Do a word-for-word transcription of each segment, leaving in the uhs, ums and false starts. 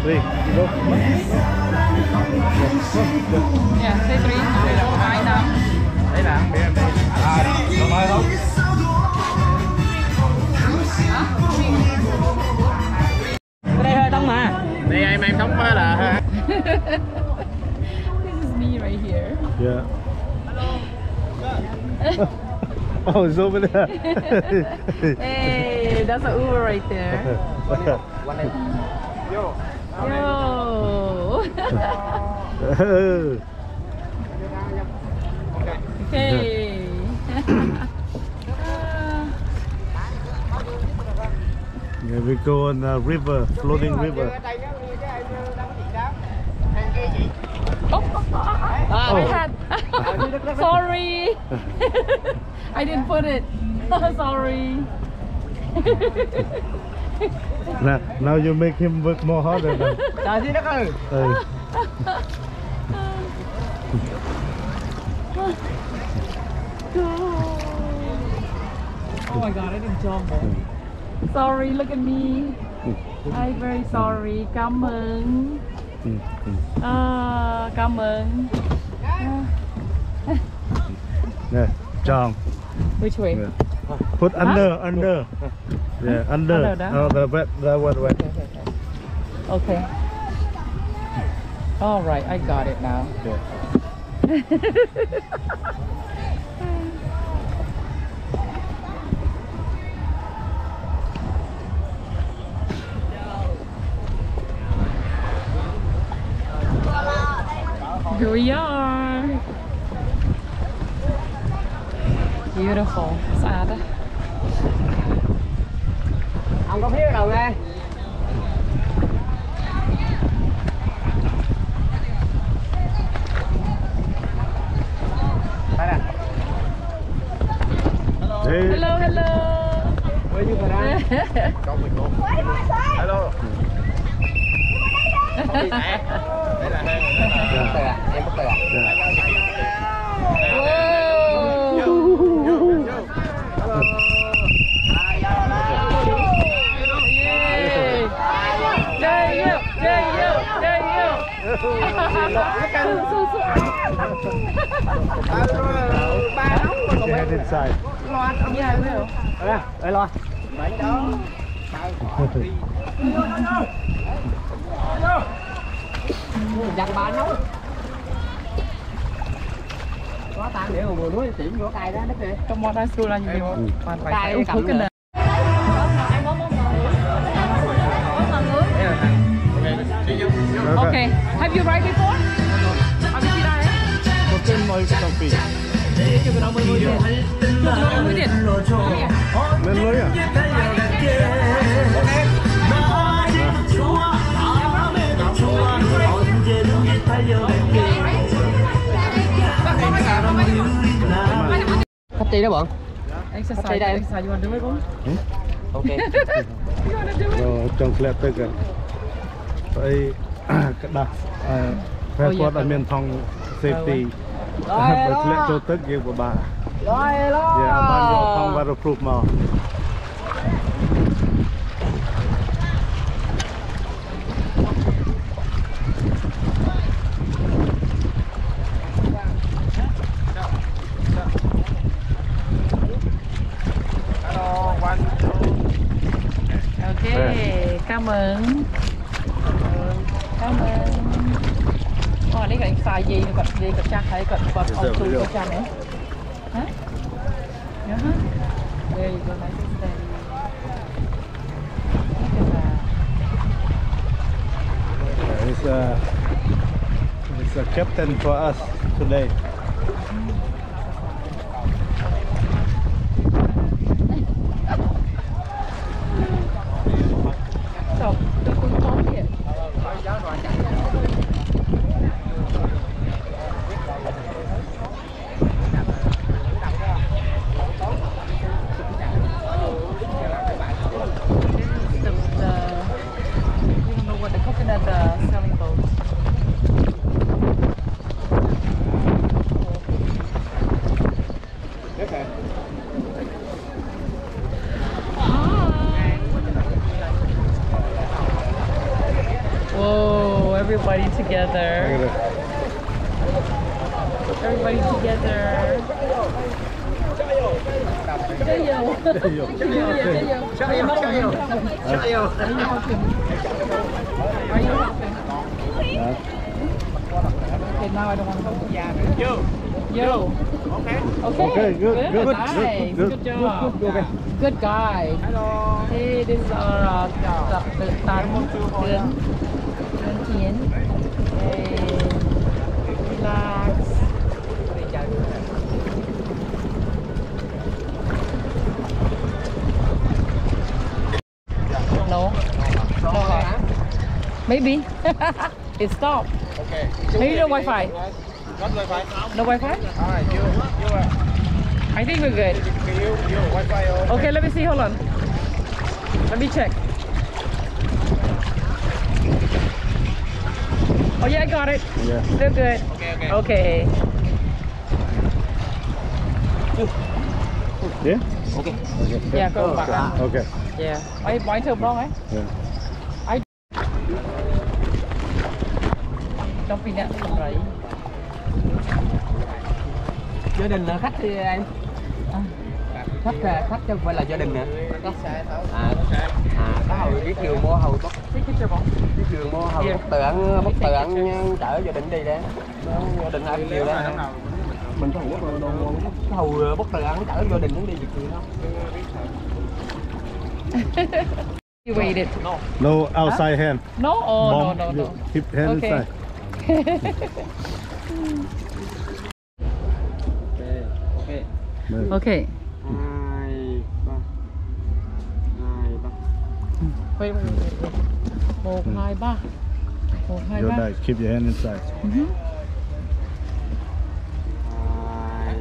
Three. Go. Yeah, say three. Hai năm. Đây là em đây. À, có nói không? Cái đây hơi tông mà. Đây em em sống là ha. This is me right here. Yeah. Oh, it's over there. Hey, that's an Uber right there. Yo. Yo. Okay. Yeah, we go on a river, floating river. Oh, I had. Sorry. I didn't put it. Sorry. Now, now you make him work more harder. Trời chứ đất ơi. Hey. Oh my God, I didn't jump. Sorry, look at me. I'm very sorry. Cảm ơn. À, cảm ơn. Yeah, John. Which way? Yeah. Put under, huh? under. Yeah, under. Under that? Oh, the wet, the wet, wet. Okay. All right, I got it now. Yeah. Here we are. Beautiful. Sad. Ông có phía đầu nghe. Hey. Hello, hello. Where you from? Con mình luôn. Hello. Đây là em bắt tay à? Ba nóng mà còn head inside. Lo anh không nhai phải không? Đây, đây lo. Đấy đó. Dặn bà nóng. Có tan để vừa núi tiệm vỗ cay đó đất kìa. Come on, I still like you. Cay cầm nè. Okay. Have you ride before? Have you tried it? Một tên mời trong phi. Chưa có đâu mới mới điện. Chưa mới điện. Lên lối à? Khách chi đó bọn. Exercise, đây. exercise. You want to do it, bro? Ok. You want to do it? Rồi trong flat tới gần. Vậy cái đặt phép quát ở miền thông safety. Bởi flat cho tức kia của bà. Rồi lo. Yeah, bạn vô thông và rồi proof mà. Okay, cảm ơn. Cảm ơn. Ồ, đây cái xài gì còn gì còn chắc thấy còn còn ông tu của cha nữa. Hả? Nhớ hả? There you go, nice and steady. It's a, it's a captain for us today. So, tôi cũng có tiền. Everybody together. Chơi nhiều. Chơi nhiều. Chơi nhiều. Chơi nhiều. Chơi nhiều. Chơi nhiều. Are you helping? Are you helping? Okay, now I don't want to help. Yo. Yo. Okay. Okay. Okay, good, good, good, Nice. good, Good good, job. good, good, okay. Good guy. Hello. Hey, this is our uh, the, the Tan Tuấn Tuấn Thiến. Hey, relax. No, no, maybe it stopped. Okay. Maybe no Wi-Fi. Not Wi-Fi. No Wi-Fi? Alright, you, you, uh, I think we're good. you, you, Wi-Fi. Okay. Okay, let me see. Hold on. Let me check. Oh yeah, I got it. Yeah. Still good. Okay, okay. Okay. Yeah? Okay. Okay. Yeah, go back. Okay. Okay. Yeah. Ấy bói thơm đó ấy. Yeah. Trong pin ạ, không đấy. Gia đình là khách thì em. À. Khách khách chứ không phải là gia đình nữa. À, à có hầu biết đường mua hầu tốt. Take picture bóng. Biết đường mua hầu bất tượng bất tượng chở gia đình đi đấy. Gia đình ăn nhiều đấy. Mình có hầu đồ hầu bất tượng chở gia đình muốn đi việc gì đó. You waited. No outside hand. No? Oh, Mom, no, no, no. you Keep hand Okay. inside. Ok. No. Okay. Hai ba. Hai ba. Wait, wait, wait, wait. Một, hai, ba. Một, hai, Your ba. dad, keep your hand inside. Mhm. Hai.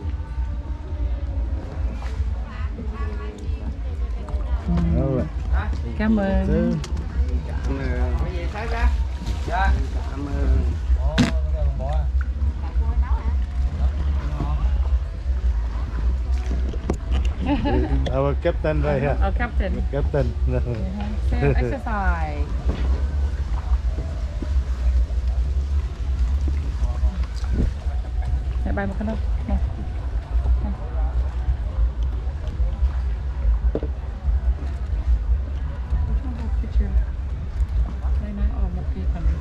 All right. Cảm ơn. Two. Cảm ơn. Cái gì sáng ra? Dạ. Cảm ơn. Our captain right here. Our captain. Captain. Same exercise. Mẹ bay một cái đâu. Này. Này. Picture. Đây này, ở một cái phần.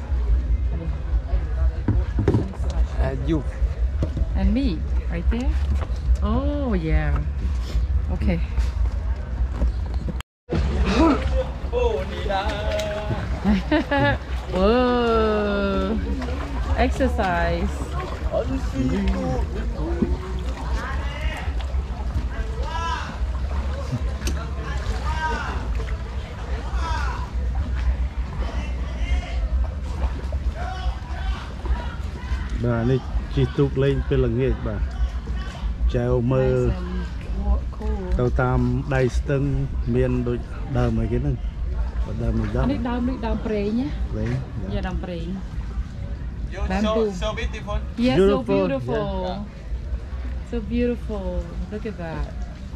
Uh, you. And me, right there. Oh yeah. Okay. Whoa. Exercise. Bà này chỉ tục lên bên là nghề bà treo mơ Nice and cool. tàu tam đai stưng miền đôi đờ mấy cái nâng và đờ mấy Anh đi dòng đâm đi đâm pre nhé. đấy Yeah, đâm pre. You're Bamboo. so, so beautiful. Yeah, so Beautiful. beautiful. So beautiful. Look at that.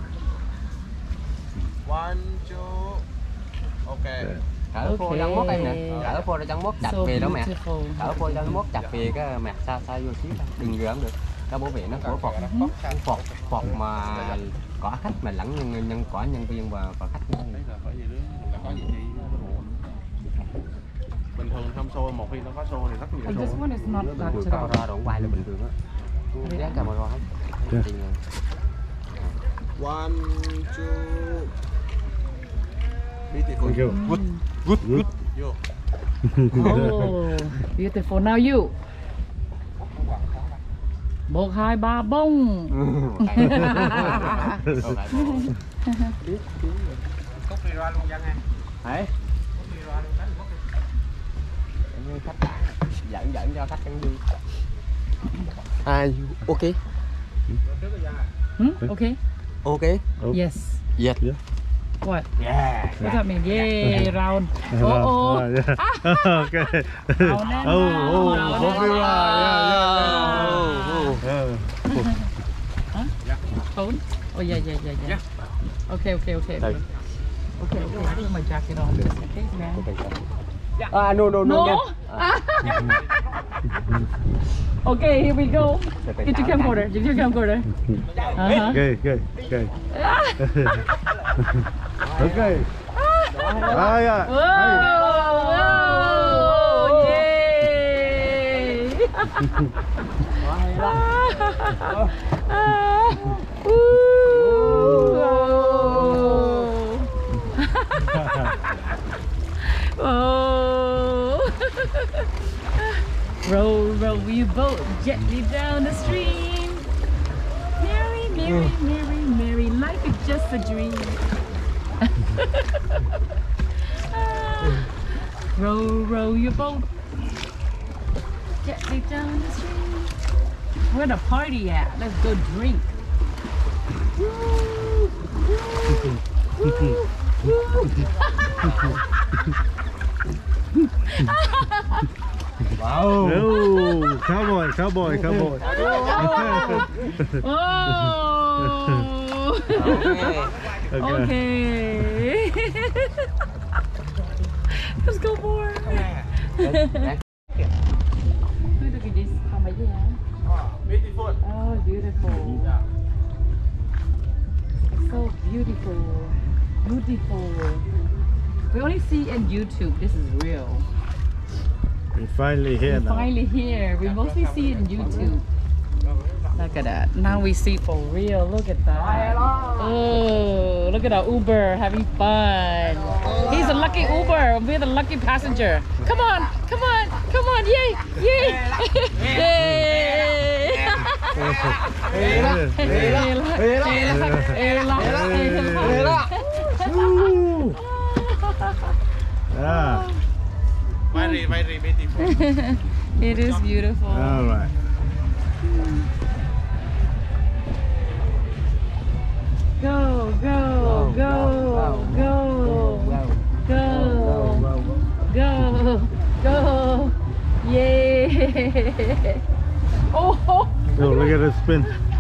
One, two. Okay. Cỡ phô Okay. trong mốt em nè, cỡ phô ra trong mốt chặt So về đó mẹ. beautiful. Cỡ phô trong mốt chặt về cái mẹ xa xa vô xíu thôi. Đừng rửa không được. Cái bố vệ nó của phọt, phọt, phọt mà có khách mà lẫn nhân nhân có nhân viên và và khách nữa. Đấy là phải gì nữa, là có gì thì bình thường trong show một khi nó có show thì rất nhiều And this show. one is not Bình that thường at all. camera đồ quay là bình thường á. Giá camera hết. Yeah. Tiền rồi. One, two. Beautiful. Thank you. Good, good, good. Yo. Oh, beautiful. Now you. Một, hai, ba, bông. Cút đi ra luôn dân ha. Hả? Cút đi ra luôn đánh cút đi. Khách dẫn dẫn cho khách ăn vui. Are you okay? Hmm? Okay. Okay. Oh. Yes. Yes. Yeah. What? Yeah. What's that mean? Yay, round. Oh, oh. Ah, yeah. Okay. Round and Oh, round, oh, round and Bobby round. Rye. Yeah, yeah, yeah. Yeah. Phone? Oh, yeah, yeah, yeah, yeah. Okay, okay, okay. Đây. Okay, okay. I put my jacket on just in case, man. Ah, no, no, no. No? nha. Okay, here we go. Get your camcorder. Get your camcorder. Uh-huh. Okay, okay, okay. Okay. Ah, yeah. Whoa! Whoa! Yay! Oh! Row, row your boat gently down the stream. Merry, merry, merry, merry, life is just a dream. Row, row your boat gently down the stream. Where the party at? Let's go drink. Woo, woo, woo, woo. Wow. Oh, cowboy, cowboy, cowboy. Oh. Okay. Okay. Let's go more. Look at this. How much is that? Beautiful. Oh, beautiful. It's so beautiful. Beautiful. We only see in YouTube. This is real. We're finally here We're now. finally here. We mostly see it in YouTube. Look at that. Now we see for real. Look at that. Oh, look at our Uber having fun. He's a lucky Uber. We're the lucky passenger. Come on, come on, come on. Yay, yay. Yay. Woo. Yeah. Very, very beautiful. It is beautiful. All right. Go, go, go, go, go, go, go. Yay. Oh, Oh, look at it spin.